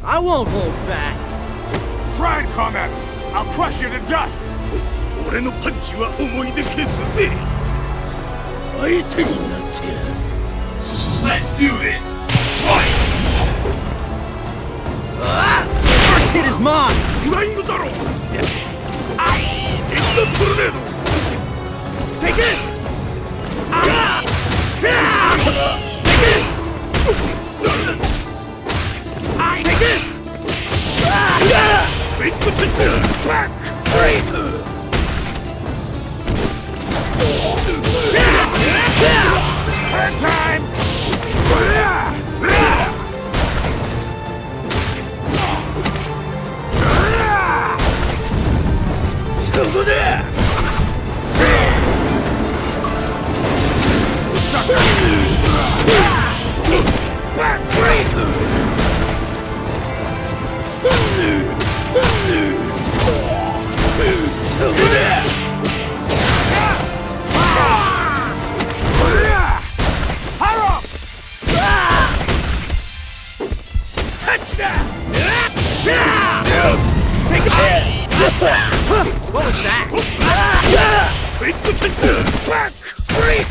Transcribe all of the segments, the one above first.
I won't hold back. Try and come at me. I'll crush you to dust. 俺のパンチは思い出消すぜ。相手になってやる。 Let's do this! Fight! First hit is mine! フライングだろう。It's the tornado. Take this! Take this! Take this! Big potato. Back. Break. Third time! So there. Back. Break. So there. What was that? Big potato. Back. Break.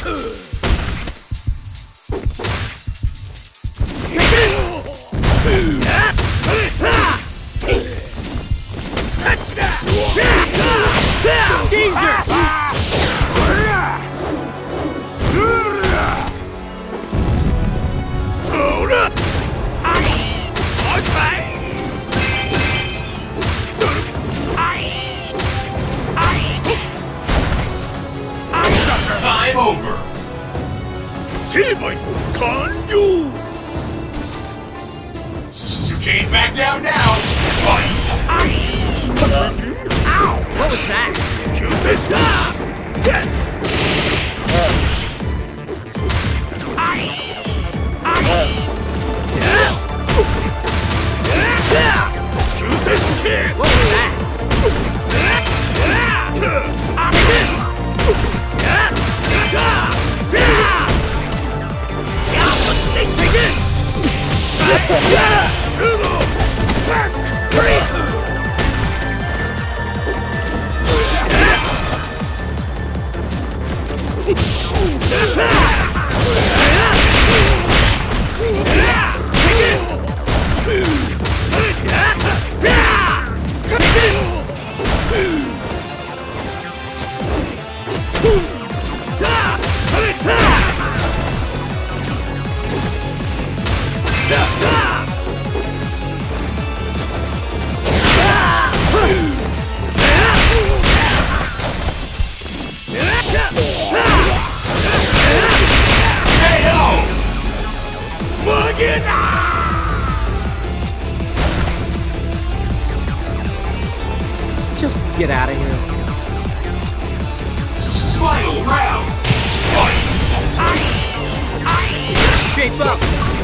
Time over! 成敗完了 You can't back down now! Fight! Ow! What was that? Yes! What was that? Take this! Just get out of here. Final round! Fight! Shape up!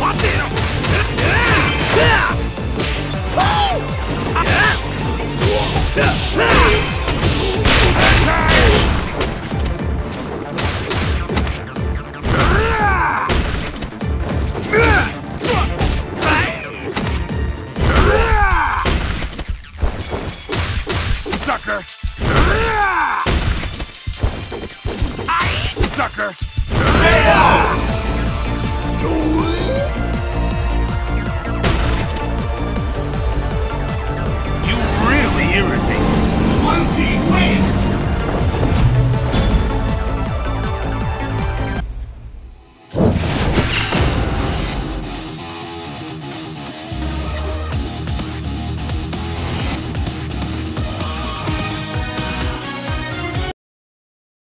Sucker! Sucker! KO!